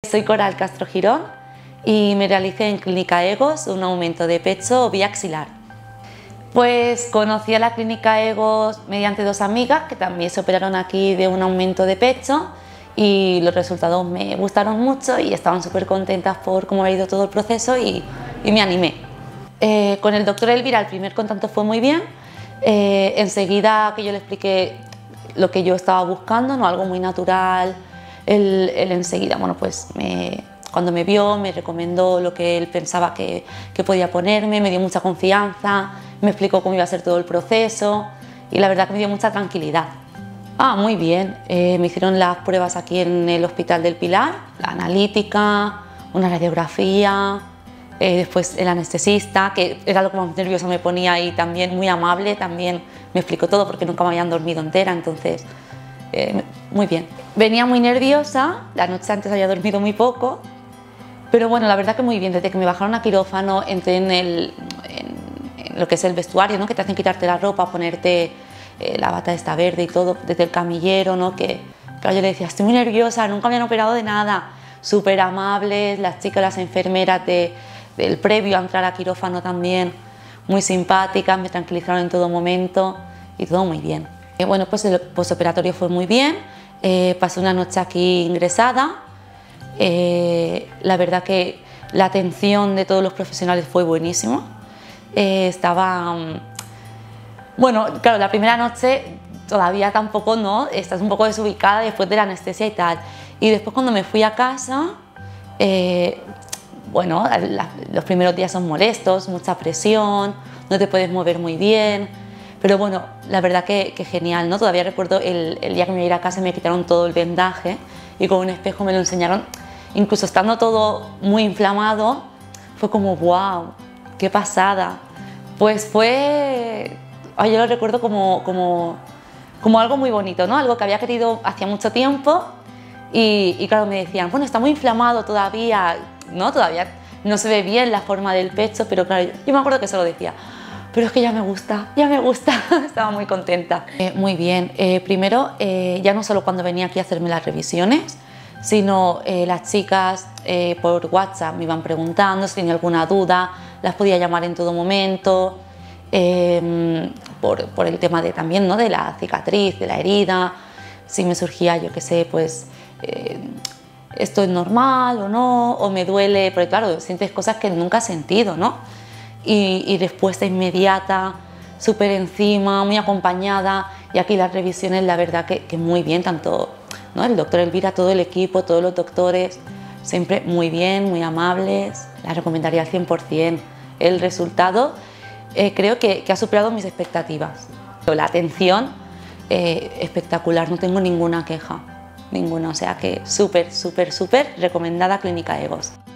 Soy Coral Castro Girón y me realicé en Clínica Egos un aumento de pecho vía axilar. Pues conocí a la Clínica Egos mediante dos amigas que también se operaron aquí de un aumento de pecho y los resultados me gustaron mucho y estaban súper contentas por cómo había ido todo el proceso y me animé. Con el doctor Elvira el primer contacto fue muy bien. Enseguida que yo le expliqué lo que yo estaba buscando, ¿no? Algo muy natural, él enseguida, bueno, pues cuando me vio me recomendó lo que él pensaba que podía ponerme, me dio mucha confianza, me explicó cómo iba a ser todo el proceso y la verdad que me dio mucha tranquilidad. Muy bien, me hicieron las pruebas aquí en el Hospital del Pilar, la analítica, una radiografía, después el anestesista, que era lo que más nerviosa me ponía y también muy amable, también me explicó todo porque nunca me habían dormido entera, entonces muy bien. Venía muy nerviosa, la noche antes había dormido muy poco, pero bueno, la verdad que muy bien, desde que me bajaron a quirófano entré en lo que es el vestuario, ¿no? Que te hacen quitarte la ropa, ponerte la bata esta verde y todo, desde el camillero, ¿no? Que claro, yo le decía, estoy muy nerviosa, nunca me han operado de nada, súper amables, las chicas, las enfermeras del previo a entrar a quirófano también, muy simpáticas, me tranquilizaron en todo momento y todo muy bien. Bueno, pues el postoperatorio fue muy bien, pasé una noche aquí ingresada, la verdad que la atención de todos los profesionales fue buenísima, bueno, claro, la primera noche todavía tampoco, ¿no? Estás un poco desubicada después de la anestesia y tal, y después cuando me fui a casa, bueno, los primeros días son molestos, mucha presión, no te puedes mover muy bien, pero bueno, la verdad que genial, ¿no? Todavía recuerdo el día que me iba a ir a casa me quitaron todo el vendaje y con un espejo me lo enseñaron, incluso estando todo muy inflamado, fue como wow, qué pasada. Pues fue, yo lo recuerdo como algo muy bonito, ¿no? Algo que había querido hacía mucho tiempo y claro, me decían, bueno, está muy inflamado todavía, ¿no? Todavía no se ve bien la forma del pecho, pero claro, yo me acuerdo que se lo decía, pero es que ya me gusta, estaba muy contenta. Muy bien, primero ya no solo cuando venía aquí a hacerme las revisiones, sino las chicas por WhatsApp me iban preguntando si tenía alguna duda, las podía llamar en todo momento, por el tema también, ¿no? De la cicatriz, de la herida, si me surgía, yo qué sé, pues esto es normal o no, o me duele, porque claro, sientes cosas que nunca has sentido, ¿no? Y respuesta inmediata, súper encima, muy acompañada, y aquí las revisiones, la verdad que muy bien, tanto, ¿no? El doctor Elvira, todo el equipo, todos los doctores, siempre muy bien, muy amables, la recomendaría al 100%. El resultado creo que ha superado mis expectativas. La atención espectacular, no tengo ninguna queja, ninguna, o sea que súper recomendada Clínica Egos.